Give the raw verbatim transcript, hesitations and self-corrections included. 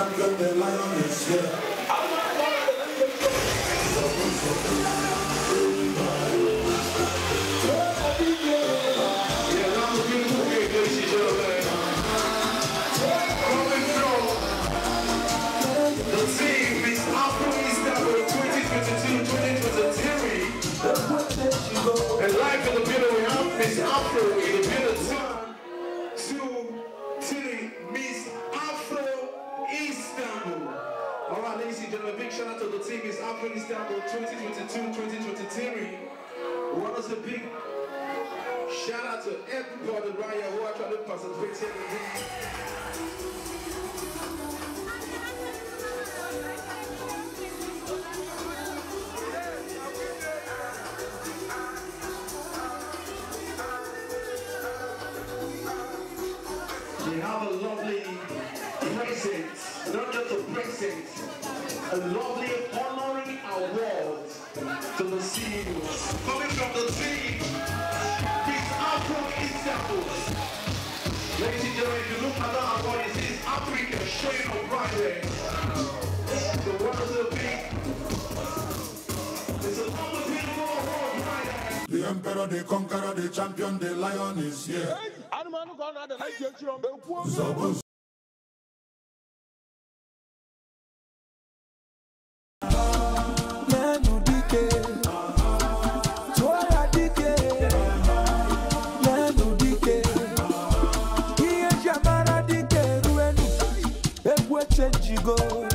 champion, the lion is here. Yeah, that's a beautiful game, ladies and gentlemen. Coming from the team is Afro Istanbul twenty twenty-two twenty twenty-three. And live in the building we have Miss Afro in the building. One, two, three, Miss Afro Istanbul. Alright, ladies and gentlemen, big shout out to the team Miss Afro Istanbul twenty twenty-two twenty twenty-three. What is a big shout out to everybody right here who are trying to participate here. We have a lovely present, not just a present, a lovely honoring award to the C E O. Coming from the team, Miss Afro Istanbul. Ladies and gentlemen, if you look at that award, it says Africa showing up right there. So what is the big? It's a lovely beautiful award right there. The emperor, the conqueror, the champion, the lion is here. Zabuz. Go.